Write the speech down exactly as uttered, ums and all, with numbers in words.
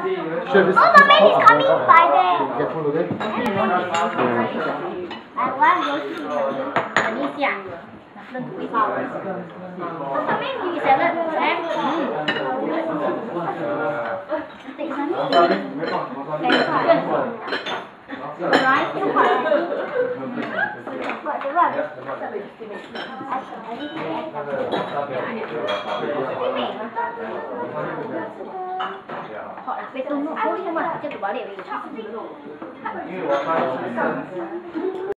Oh, Mama is coming by there. Careful, okay? I want to see Malaysia. Lần thứ sáu. Không phải mình đi sẽ lần em. Tỉnh sao nhỉ? Cái phải. Nói không phải. Gọi đúng rồi. Họ là bê tông nó không mà chưa có bảo để mình